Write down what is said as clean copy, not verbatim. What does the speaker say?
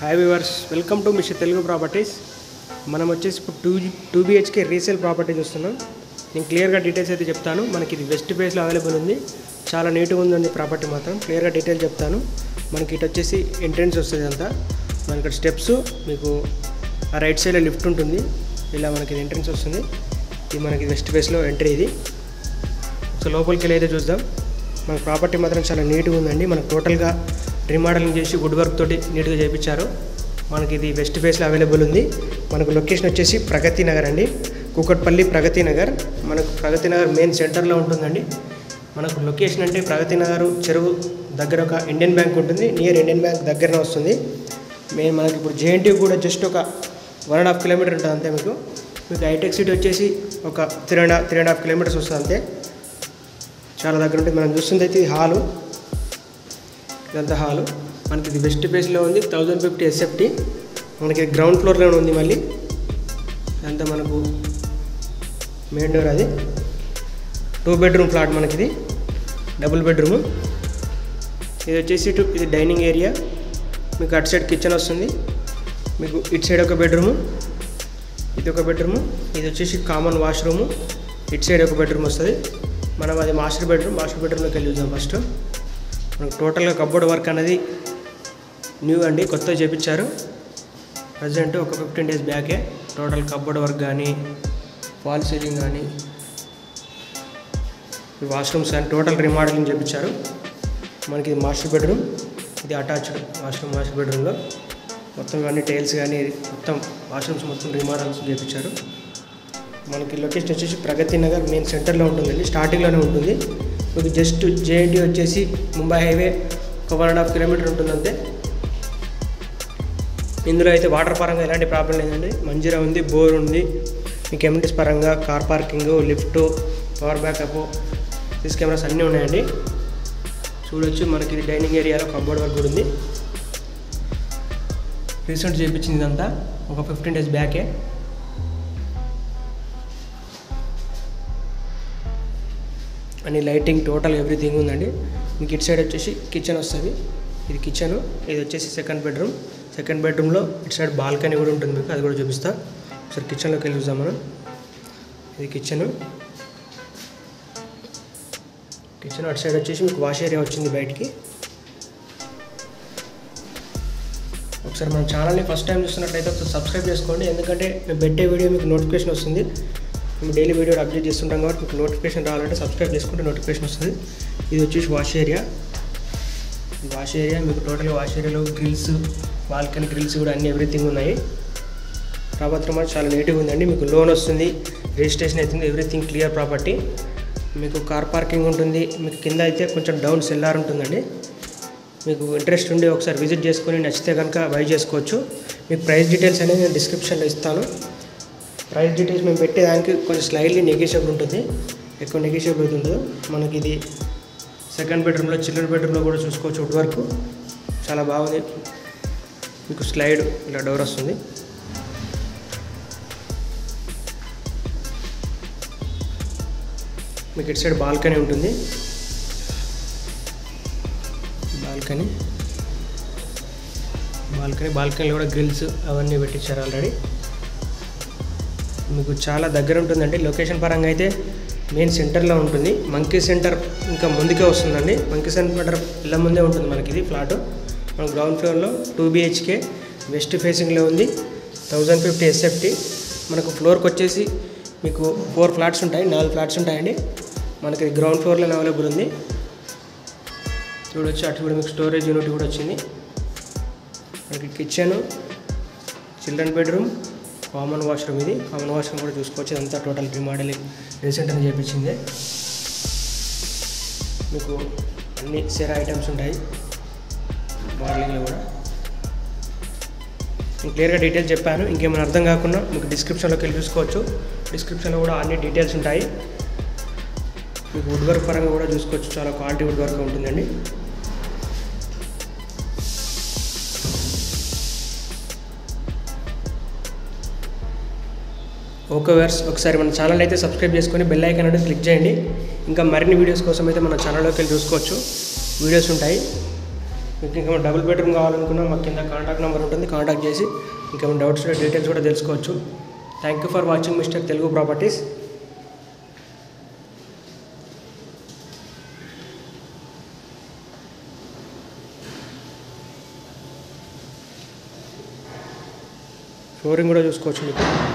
Hi viewers, welcome to mister Telugu properties. మనం వచ్చేసి ఇప్పుడు 2 BHK రీసేల్ ప్రాపర్టీ చూస్తున్నాం. నేను క్లియర్గా డీటెయిల్స్ అయితే చెప్తాను. మనకి ఇది వెస్ట్ ఫేస్లో అవైలబుల్ ఉంది. చాలా నీట్గా ఉందండి ప్రాపర్టీ మాత్రం. క్లియర్గా డీటెయిల్ చెప్తాను. మనకి ఇటు వచ్చేసి ఎంట్రెన్స్ వస్తుంది అంతా. మనకి ఇక్కడ స్టెప్స్, మీకు ఆ రైట్ సైడ్లో లిఫ్ట్ ఉంటుంది. ఇలా మనకి ఎంట్రెన్స్ వస్తుంది. ఇది మనకి వెస్ట్ ఫేస్లో ఎంట్రీ. ఇది సో లోపలికి వెళ్ళి అయితే చూద్దాం. మన ప్రాపర్టీ మాత్రం చాలా నీట్గా ఉందండి. మనకు టోటల్గా రీమోడలింగ్ చేసి వుడ్ వర్క్ తోటి నీట్గా చేయించారు. మనకి ఇది వెస్ట్ ఫేస్లో అవైలబుల్ ఉంది. మనకు లొకేషన్ వచ్చేసి ప్రగతి నగర్ అండి, కూకట్పల్లి ప్రగతి నగర్. మనకు ప్రగతి నగర్ మెయిన్ సెంటర్లో ఉంటుందండి. మనకు లొకేషన్ అంటే ప్రగతి నగర్ చెరువు దగ్గర ఒక ఇండియన్ బ్యాంక్ ఉంటుంది. నియర్ ఇండియన్ బ్యాంక్ దగ్గరనే వస్తుంది. మనకి ఇప్పుడు JNT కూడా జస్ట్ ఒక 1.5 కిలోమీటర్ ఉంటుంది అంతే. మీకు హైటెక్ సిటీ వచ్చేసి ఒక 3.5 కిలోమీటర్స్ వస్తుంది అంతే. చాలా దగ్గర ఉంటుంది. మనం చూస్తుంది అయితే ఇది హాలు, ఇదంతా హాలు. మనకి ఇది వెస్ట్ ఫేస్లో ఉంది. 1050 SFT. మనకి గ్రౌండ్ ఫ్లోర్లో ఉంది. మళ్ళీ ఇదంతా మనకు మెయిన్ డోర్. అది 2 బెడ్రూమ్ ఫ్లాట్. మనకి ఇది డబుల్ బెడ్రూము. ఇది వచ్చేసి ఇది డైనింగ్ ఏరియా. మీకు అటు సైడ్ కిచెన్ వస్తుంది. మీకు ఇటు సైడ్ ఒక బెడ్రూము, ఇది ఒక బెడ్రూము. ఇది వచ్చేసి కామన్ వాష్రూము. ఇటు సైడ్ ఒక బెడ్రూమ్ వస్తుంది. మనం అది మాస్టర్ బెడ్రూమ్లోకి వెళ్ళి చూద్దాం. ఫస్ట్ మనకు టోటల్గా కబోర్డ్ వర్క్ అనేది న్యూ అండి, కొత్తగా చేయించారు. ప్రజెంట్ ఒక 15 days బ్యాకే టోటల్ కబోర్డ్ వర్క్ కానీ, వాల్ సీలింగ్ కానీ, వాష్రూమ్స్ కానీ టోటల్ రీమోడలింగ్ చేయించారు. మనకి ఇది మాస్టర్ బెడ్రూమ్. ఇది అటాచ్డ్ వాష్రూమ్. మాస్టర్ బెడ్రూమ్లో మొత్తం అన్ని టైల్స్ కానీ మొత్తం వాష్రూమ్స్ మొత్తం రీమోడల్స్ చేయించారు. మనకి లొకేషన్ వచ్చేసి ప్రగతి నగర్ మెయిన్ సెంటర్లో ఉంటుందండి, స్టార్టింగ్లోనే ఉంటుంది. మీకు జస్ట్ JNT వచ్చేసి ముంబై హైవే ఒక 1.5 కిలోమీటర్ ఉంటుంది అంతే. ఇందులో అయితే వాటర్ పరంగా ఎలాంటి ప్రాబ్లం లేదండి. మంజీరా ఉంది, బోర్ ఉంది. మీకు ఎమ్యూనిటీస్ పరంగా car parking, lift, power backup, CC cameras అన్నీ ఉన్నాయండి. చూడొచ్చు. మనకి ఇది డైనింగ్ ఏరియాలో కబోర్డ్ వర్క్ కూడా ఉంది. రీసెంట్ చేయించింది ఇదంతా ఒక 15 days బ్యాకే. అని లైటింగ్ టోటల్ ఎవ్రీథింగ్ ఉందండి. మీకు ఇటు సైడ్ వచ్చేసి కిచెన్ వస్తుంది. ఇది కిచెను. ఇది వచ్చేసి సెకండ్ బెడ్రూమ్లో ఇటు సైడ్ బాల్కనీ కూడా ఉంటుంది. మీకు అది కూడా చూపిస్తా. ఒకసారి కిచెన్లోకి వెళ్ళి చూద్దాం మనం. ఇది కిచెను. అటు సైడ్ వచ్చేసి మీకు వాష్ ఏరియా వచ్చింది బయటికి. ఒకసారి మన ఛానల్ని ఫస్ట్ టైం చూస్తున్నట్లయితే ఒకసారి సబ్స్క్రైబ్ చేసుకోండి. ఎందుకంటే మేము పెట్టే వీడియో మీకు నోటిఫికేషన్ వస్తుంది. మేము డైలీ వీడియో అప్డేట్ చేస్తుంటాం కాబట్టి మీకు నోటిఫికేషన్ రావాలంటే సబ్స్క్రైబ్ చేసుకుంటే నోటిఫికేషన్ వస్తుంది. ఇది వచ్చేసి వాష్ ఏరియా. మీకు టోటల్గా వాష్ ఏరియాలో గ్రిల్స్, బాల్కనీ గ్రిల్స్ కూడా అన్ని ఎవ్రీథింగ్ ఉన్నాయి. ప్రాపర్టీ మాత్రం చాలా నీట్గా ఉందండి. మీకు లోన్ వస్తుంది, రిజిస్ట్రేషన్ అవుతుంది, ఎవ్రీథింగ్ క్లియర్ ప్రాపర్టీ. మీకు కార్ పార్కింగ్ ఉంటుంది. మీకు కింద అయితే కొంచెం డౌన్ సెల్లార్ ఉంటుందండి. మీకు ఇంట్రెస్ట్ ఉండి ఒకసారి విజిట్ చేసుకొని నచ్చితే కనుక బై చేసుకోవచ్చు. మీకు ప్రైస్ డీటెయిల్స్ అనేది నేను డిస్క్రిప్షన్లో ఇస్తాను. ప్రైస్ డీటెయిల్స్ మేము పెట్టేదానికి కొంచెం స్లైడ్లీ నెగోషియబుల్ ఉంటుంది, ఎక్కువ నెగోషియబుల్ అవుతుంటుంది. మనకి ఇది సెకండ్ బెడ్రూమ్లో, చిల్డ్రన్ బెడ్రూమ్లో కూడా చూసుకోవచ్చు. వుడ్ వర్క్ చాలా బాగుంది. మీకు స్లైడ్ ఇలా డోర్ వస్తుంది. మీకు ఇటు సైడ్ బాల్కనీ ఉంటుంది. బాల్కనీలో కూడా గ్రిల్స్ అవన్నీ పెట్టించారు ఆల్రెడీ. మీకు చాలా దగ్గర ఉంటుందండి. లొకేషన్ పరంగా అయితే మెయిన్ సెంటర్లో ఉంటుంది. మంకీ సెంటర్ ఇంకా ముందుకే వస్తుందండి. మంకీ సెంటర్ ఇలా ముందే ఉంటుంది మనకి ఇది ఫ్లాట్. మన గ్రౌండ్ ఫ్లోర్లో 2 BHK వెస్ట్ ఫేసింగ్లో ఉంది. 1050 SFT. మనకు ఫ్లోర్కి వచ్చేసి మీకు 4 ఫ్లాట్స్ ఉంటాయి, 4 ఫ్లాట్స్ ఉంటాయండి. మనకి గ్రౌండ్ ఫ్లోర్లో అవైలబుల్ ఉంది. చూడొచ్చు. అటు కూడా మీకు స్టోరేజ్ యూనిట్ కూడా వచ్చింది. మనకి kitchen, children bedroom, common washroom. ఇది కామన్ వాష్రూమ్ కూడా చూసుకోవచ్చు. ఇదంతా టోటల్ రీమోడలింగ్ రీసెంట్ అని చేయించింది. మీకు అన్ని సెరా ఐటమ్స్ ఉంటాయి మోడలింగ్లో కూడా. నేను క్లియర్గా డీటెయిల్స్ చెప్పాను. ఇంకేమైనా అర్థం కాకుండా మీకు డిస్క్రిప్షన్లోకి వెళ్ళి చూసుకోవచ్చు. డిస్క్రిప్షన్లో కూడా అన్ని డీటెయిల్స్ ఉంటాయి. మీకు వుడ్ వర్క్ పరంగా కూడా చూసుకోవచ్చు. చాలా క్వాలిటీ వుడ్ వర్క్ ఉంటుందండి. ఓకే వ్యూవర్స్, ఒకసారి మన ఛానల్ అయితే సబ్స్క్రైబ్ చేసుకొని బెల్ ఐకాన్ అనేది క్లిక్ చేయండి. ఇంకా మరిన్ని వీడియోస్ కోసం అయితే మన ఛానల్లోకి వెళ్ళి చూసుకోవచ్చు. వీడియోస్ ఉంటాయి. మీకు ఇంకేమైనా డబుల్ బెడ్రూమ్ కావాలనుకున్నా మాకు కింద కాంటాక్ట్ నెంబర్ ఉంటుంది, కాంటాక్ట్ చేసి ఇంకేమైనా డౌట్స్ డీటెయిల్స్ కూడా తెలుసుకోవచ్చు. Thank you for watching mister Telugu properties. Flooring కూడా చూసుకోవచ్చు మీకు.